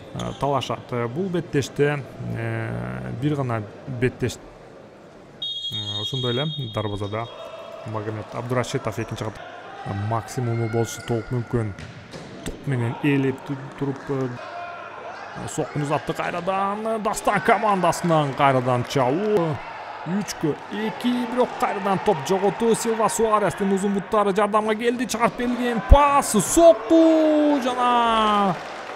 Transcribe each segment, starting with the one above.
талашат. Бул беттеште бир гана беттеш. Ошондой эле дарбазада Магомед Абдурашитов экинчи кат максимуму болушу толук мүмкүн. Топ менен ээлеп туруп соккун узатты кайрадан Дастан командасынан кайрадан чабуу. 3-2 бирок кайрадан топ жоготуу. Силва Суарестин узун буттары жардамга келди. Чыгарып берилген пас, сокку жана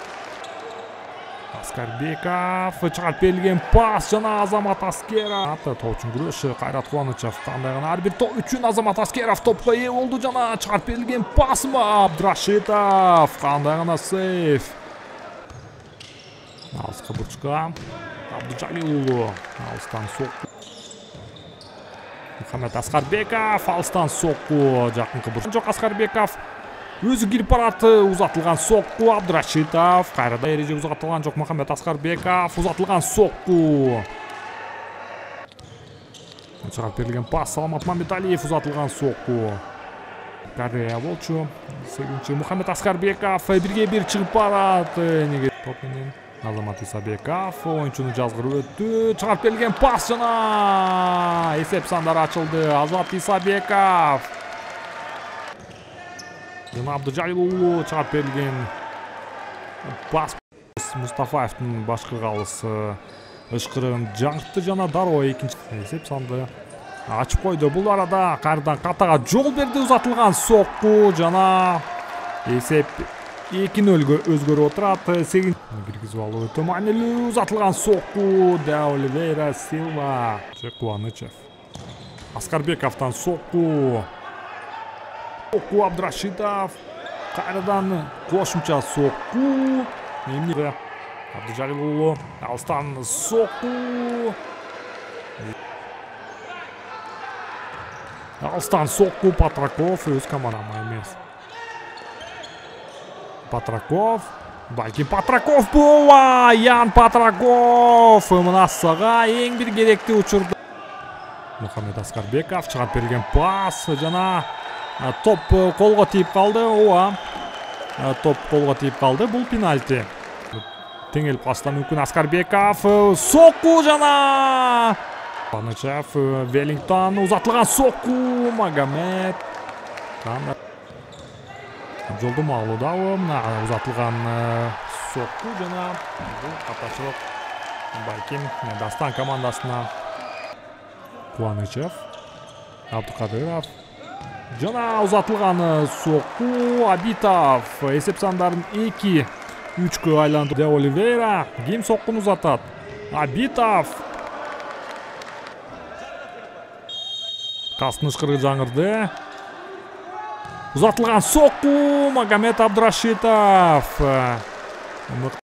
Аскарбеков, чыгарып берилген пас жана Азамат Аскеров. Тоочун күрөшү Кайрат Кубанычев кандай гана ар бир топ үчүн Азамат Аскеров топко ээ болду жана чыгарып берилген пасмы Абдурашитов кандай гана сейф. Алыска бурчка Абдужалил уулу алыстан сокку. Мухаммед Аскарбеков алыстан сокку жакынкы бурч. Жок Аскарбеков өзү кирип барат. Узатылган сокку Абдурашитов. Кайрадан эреже узатылган жок. Мухаммед Аскарбеков узатылган сокку. Чыгарып берилген пас Саламат Мамбеталиев узатылган сокку. Корея болчу. Сегинчи Мухаммед Аскарбеков бирге бир чыгып барат. Неге топ менен Азамат Исабеков оюнчуну жазгырып өттү. Чыгарып берилген пас жана эсеп сандары ачылды. Азат Исабеков жана Абдужалил уулу чыгарып берилген пас. Мустафаевдин башкы калыс ышкырыгын жаңыртты жана дароо экинчи эсеп санды ачып койду. Бул арада кайрадан катага жол берди. Узатылган сокку жана эсеп 2-0 өзгөрүп отурат. Киргизип алуу өтө маанилүү. Узатылган сокку да Оливейра Силва. Кубанычев. Аскарбековдон сокку. Сокку Абдурашитов. Кайрадан кошумча сокку. Абдужалил уулу алыстан сокку. Алыстан сокку Патраков өз командама эмес. Патраков, балким Патраков бул, Ян Патраков мына сага эң бир керектүү учурда. Мухаммед Аскарбеков чыгарып берилген пас жана топ колго тийип калды. Топ колго тийип калды. Бул пенальти. Теңелип калса мүмкүн. Аскарбеков сокку жана Панычев, Веллингтон узатылган сокку. Магомед жолдому алуудабы мына узатылган сокку жана бул катачылык балким Дастан командасына. Кубанычев, Абдукадыров жана узатылган сокку Абитов. Эсеп сандарын 2-3 айландырды. Де Оливейра ким соккуну узатат? Абитов. Кастын ышкырыгы жаңырды. Узатылган сокку Магомед Абдурашитов.